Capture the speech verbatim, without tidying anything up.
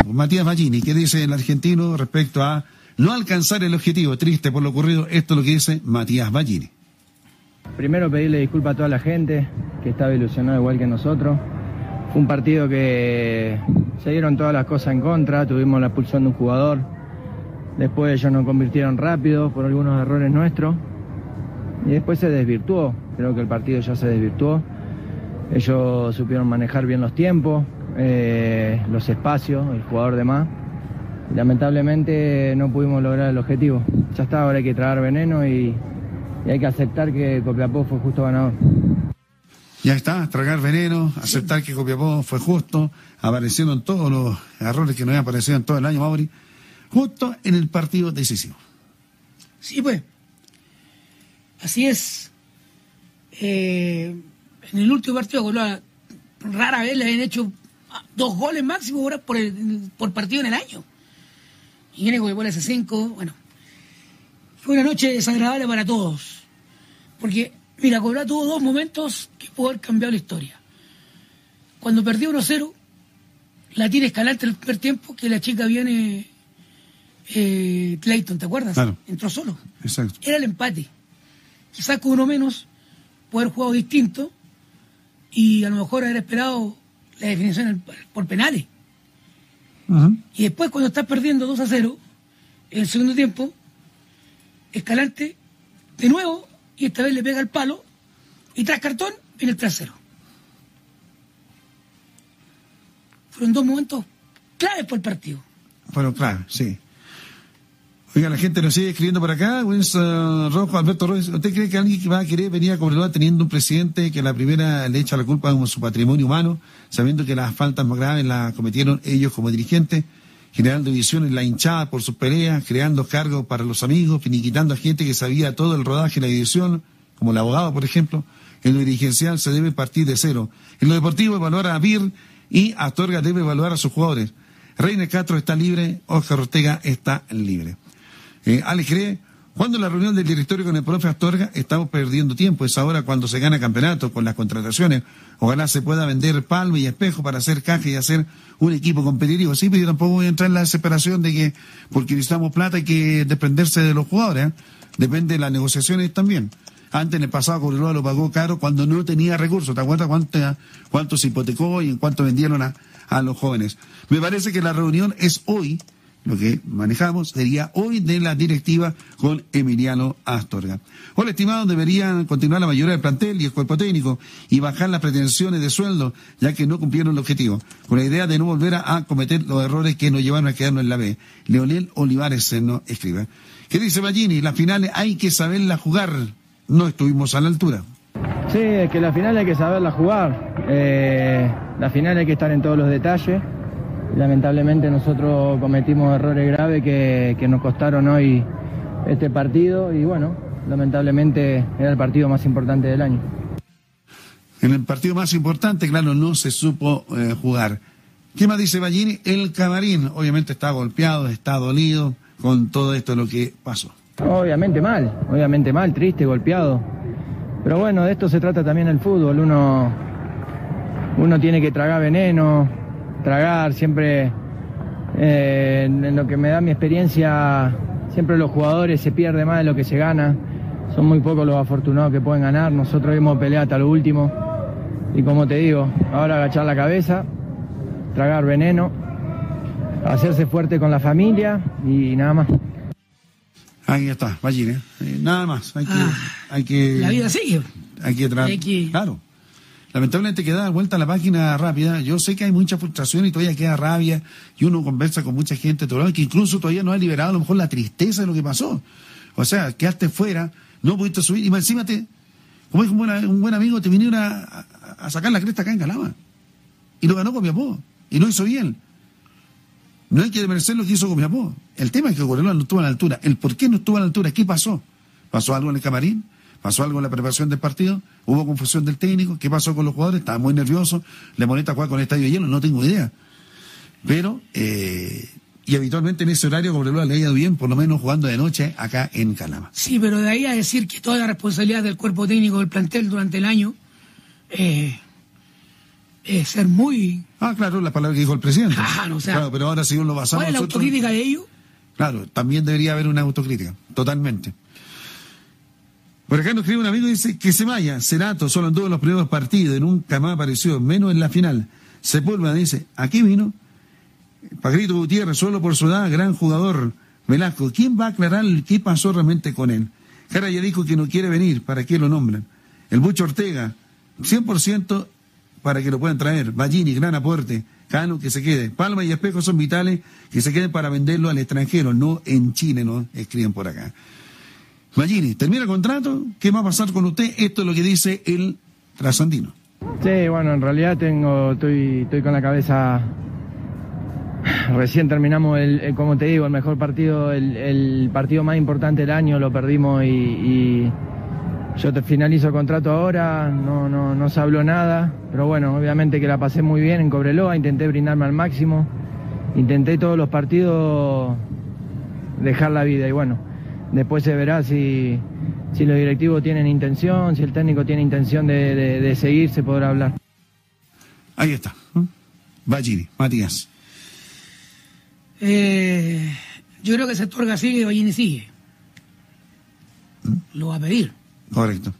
pues, Matías Ballini, ¿qué dice el argentino respecto a no alcanzar el objetivo? Triste por lo ocurrido, esto es lo que dice Matías Ballini. Primero pedirle disculpas a toda la gente que estaba ilusionada igual que nosotros. Fue un partido que se dieron todas las cosas en contra, tuvimos la expulsión de un jugador, después ellos nos convirtieron rápido por algunos errores nuestros y después se desvirtuó, creo que el partido ya se desvirtuó. Ellos supieron manejar bien los tiempos, eh, los espacios, el jugador de más. Y lamentablemente no pudimos lograr el objetivo. Ya está, ahora hay que tragar veneno y, y hay que aceptar que Copiapó fue justo ganador. Ya está, tragar veneno, aceptar sí. que Copiapó fue justo. Aparecieron todos los errores que nos habían aparecido en todo el año, Mauri, justo en el partido decisivo. Sí, pues. Así es. Eh, en el último partido, rara vez le habían hecho dos goles máximo por, el, por partido en el año. Y viene Copiapó hace cinco. Bueno, fue una noche desagradable para todos. Porque, mira, Copiapó tuvo dos momentos que pudo haber cambiado la historia. Cuando perdió uno cero, la tira Escalante en el primer tiempo, que la chica viene eh, Clayton, ¿te acuerdas? Claro. Entró solo. Exacto. Era el empate. Quizás con uno menos, puede haber jugado distinto y a lo mejor haber esperado la definición por penales. Uh-huh. Y después, cuando estás perdiendo dos a cero, en el segundo tiempo, Escalante, de nuevo, y esta vez le pega el palo, y tras cartón, viene el trasero. Fueron dos momentos claves por el partido. Bueno, claro, sí. Oiga, la gente nos sigue escribiendo por acá. Wilson Rojo, Alberto Rojas, ¿usted cree que alguien que va a querer venir a Cobreloa teniendo un presidente que la primera le echa la culpa a su patrimonio humano, sabiendo que las faltas más graves las cometieron ellos como dirigentes, generando divisiones en la hinchada por sus peleas, creando cargos para los amigos, finiquitando a gente que sabía todo el rodaje y la división, como el abogado, por ejemplo? En lo dirigencial se debe partir de cero. En lo deportivo, evaluar a Vir y Astorga debe evaluar a sus jugadores. Reiner Castro está libre, Oscar Ortega está libre. Eh, Alex cree, cuando la reunión del directorio con el profe Astorga estamos perdiendo tiempo, es ahora cuando se gana campeonato con las contrataciones, ojalá se pueda vender Palma y Espejo para hacer caja y hacer un equipo competitivo. Sí, pero yo tampoco voy a entrar en la desesperación de que porque necesitamos plata hay que desprenderse de los jugadores, ¿eh? Depende de las negociaciones también. Antes en el pasado Cobreloa lo pagó caro cuando no tenía recursos, ¿te acuerdas cuánto, cuánto se hipotecó y en cuánto vendieron a, a los jóvenes? Me parece que la reunión es hoy. Lo que manejamos sería hoy de la directiva con Emiliano Astorga. Hola, estimados, deberían continuar la mayoría del plantel y el cuerpo técnico y bajar las pretensiones de sueldo, ya que no cumplieron el objetivo, con la idea de no volver a, a cometer los errores que nos llevaron a quedarnos en la B. Leonel Olivares se nos escribe. ¿Qué dice Ballini? Las finales hay que saberlas jugar. No estuvimos a la altura. Sí, es que la final hay que saberla jugar. Eh, la final hay que estar en todos los detalles. Lamentablemente nosotros cometimos errores graves que, que nos costaron hoy este partido y bueno, lamentablemente era el partido más importante del año. En el partido más importante, claro, no se supo eh, jugar. ¿Qué más dice Ballini? El camarín, obviamente está golpeado, está dolido con todo esto lo que pasó. Obviamente mal, obviamente mal, triste, golpeado. Pero bueno, de esto se trata también el fútbol, uno, uno tiene que tragar veneno, tragar, siempre eh, en lo que me da mi experiencia, siempre los jugadores se pierde más de lo que se gana, son muy pocos los afortunados que pueden ganar, nosotros hemos peleado hasta lo último y como te digo, ahora agachar la cabeza, tragar veneno, hacerse fuerte con la familia y nada más. Ahí está, Ballini, eh, nada más, hay que, ah, hay que... La vida sigue. Hay que tratar, que... claro. Lamentablemente que da vuelta a la página rápida. Yo sé que hay mucha frustración y todavía queda rabia y uno conversa con mucha gente que incluso todavía no ha liberado a lo mejor la tristeza de lo que pasó. O sea, quedaste fuera, no pudiste subir y más encima te, como es un buen, un buen amigo, te vinieron a, a, a sacar la cresta acá en Calama y lo ganó Copiapó y lo hizo bien. No hay que desmerecer lo que hizo Copiapó. El tema es que Cobreloa no estuvo a la altura. El por qué no estuvo a la altura, ¿qué pasó? ¿Pasó algo en el camarín? ¿Pasó algo en la preparación del partido? ¿Hubo confusión del técnico? ¿Qué pasó con los jugadores? Estaban muy nerviosos. ¿Le molesta jugar con el estadio lleno? No tengo idea. Pero, eh, y habitualmente en ese horario Cobreloa le ha ido bien, por lo menos jugando de noche acá en Calama. Sí, pero de ahí a decir que toda la responsabilidad del cuerpo técnico del plantel durante el año, eh, es ser muy... Ah, claro, la palabra que dijo el presidente. Claro, o sea, claro, pero ahora si uno lo basamos... ¿cuál es la nosotros, autocrítica de ellos? Claro, también debería haber una autocrítica, totalmente. Por acá nos escribe un amigo y dice que se vaya. Cerato solo anduvo en los primeros partidos y nunca más apareció, menos en la final. Sepúlveda dice, aquí vino Pajarito Gutiérrez, solo por su edad, gran jugador. Velasco, ¿quién va a aclarar qué pasó realmente con él? Jara ya dijo que no quiere venir, ¿para qué lo nombran? El Bucho Ortega, cien por ciento para que lo puedan traer. Ballini, gran aporte. Cano, que se quede. Palma y Espejo son vitales, que se queden para venderlo al extranjero, no en Chile, no escriben por acá. Ballini, termina el contrato, ¿qué va a pasar con usted? Esto es lo que dice el trasandino. Sí, bueno, en realidad tengo, estoy, estoy con la cabeza... Recién terminamos, el, el, como te digo, el mejor partido, el, el partido más importante del año, lo perdimos y, y yo te finalizo el contrato ahora, no, no, no se habló nada, pero bueno, obviamente que la pasé muy bien en Cobreloa, intenté brindarme al máximo, intenté todos los partidos dejar la vida y bueno, después se verá si, si los directivos tienen intención, si el técnico tiene intención de, de, de seguir, se podrá hablar. Ahí está, ¿eh? Ballini, Matías. Eh, yo creo que el sector sigue y Ballini sigue. ¿Mm? Lo va a pedir. Correcto.